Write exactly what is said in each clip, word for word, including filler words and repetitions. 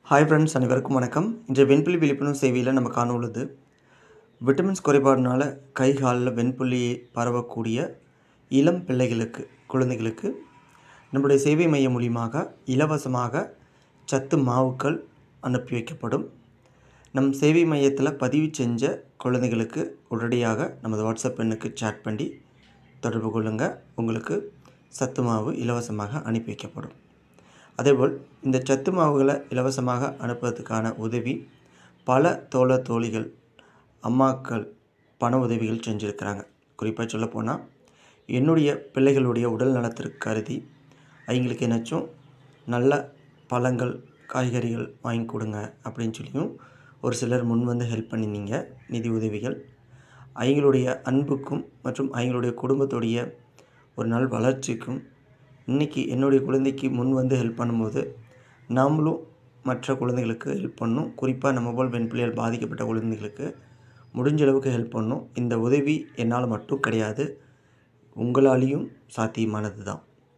Hi friends, அனைவருக்கும் வணக்கம். இன்றைய வெண்புள்ளி விழிப்புணர்வு சேவையில் நம்ம காண உள்ளது விட்டமின்ஸ் குறைபாடுனால கை காலில் வெண்புள்ளி பரவக்கூடிய இளம் பிள்ளைகளுக்கு குழந்தைகளுக்கு நம்முடைய சேவை மையம் மூலியமாக இலவசமாக சத்து மாவுக்கள் அனுப்பி வைக்கப்படும். நம் சேவை மையத்தில் பதிவு செஞ்ச குழந்தைகளுக்கு உடனடியாக நமது வாட்ஸ்அப் எண்ணுக்கு சேட் பண்ணி தொடர்பு கொள்ளுங்கள். உங்களுக்கு சத்து மாவு இலவசமாக அனுப்பி வைக்கப்படும். அதேபோல் இந்த சத்து மாவுகளை இலவசமாக அனுப்புவதற்கான உதவி பல தோழர் தோழிகள் அம்மாக்கள் பண உதவிகள் செஞ்சுருக்கிறாங்க. குறிப்பாக சொல்லப்போனால் என்னுடைய பிள்ளைகளுடைய உடல் நலத்திற்கு கருதி அவங்களுக்கு என்னாச்சும் நல்ல பழங்கள் காய்கறிகள் வாங்கி கொடுங்க அப்படின்னு சொல்லியும் ஒரு சிலர் முன் வந்து ஹெல்ப் பண்ணியிருந்தீங்க. நிதி உதவிகள் அவங்களுடைய அன்புக்கும் மற்றும் அவங்களுடைய குடும்பத்துடைய ஒரு நாள் வளர்ச்சிக்கும் இன்றைக்கி என்னுடைய குழந்தைக்கு முன் வந்து ஹெல்ப் பண்ணும்போது நாமளும் மற்ற குழந்தைகளுக்கு ஹெல்ப் பண்ணணும். குறிப்பாக நம்ம போல் வெண்புள்ளியால் பாதிக்கப்பட்ட குழந்தைகளுக்கு முடிஞ்ச அளவுக்கு ஹெல்ப் பண்ணணும். இந்த உதவி என்னால் மட்டும் கிடையாது, உங்களாலேயும் சாத்தியமானது தான்.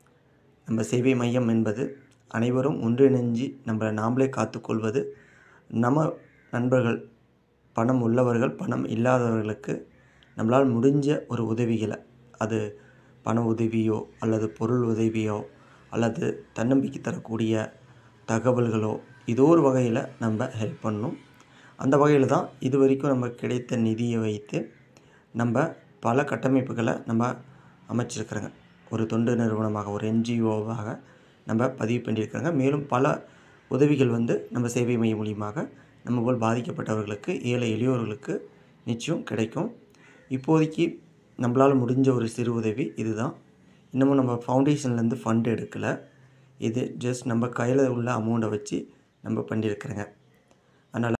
நம்ம சேவை மையம் என்பது அனைவரும் ஒன்றிணைஞ்சு நம்மளை நாமளே காத்துக்கொள்வது. நம்ம நண்பர்கள் பணம் உள்ளவர்கள் பணம் இல்லாதவர்களுக்கு நம்மளால் முடிஞ்ச ஒரு உதவிகளை, அது பண உதவியோ அல்லது பொருள் உதவியோ அல்லது தன்னம்பிக்கை தரக்கூடிய தகவல்களோ ஏதோ ஒரு வகையில் நம்ம ஹெல்ப் பண்ணணும். அந்த வகையில் தான் இது வரைக்கும் நம்ம கிடைத்த நிதியை வைத்து நம்ம பல கட்டமைப்புகளை நம்ம அமைச்சிருக்கிறோங்க. ஒரு தொண்டு நிறுவனமாக ஒரு என்ஜிஓவாக நம்ம பதிவு பண்ணியிருக்கிறோங்க. மேலும் பல உதவிகள் வந்து நம்ம சேவை மையம் மூலியமாக நம்ம போல் பாதிக்கப்பட்டவர்களுக்கு ஏழை எளியோர்களுக்கு நிச்சயம் கிடைக்கும். இப்போதைக்கு நம்மளால் முடிஞ்ச ஒரு சிறு உதவி இதுதான். இன்னமும் நம்ம ஃபவுண்டேஷன்லேருந்து ஃபண்ட் எடுக்கலை. இது ஜஸ்ட் நம்ம கையில் உள்ள அமௌண்ட்டை வச்சு நம்ம பண்ணியிருக்கிறோங்க. அதனால்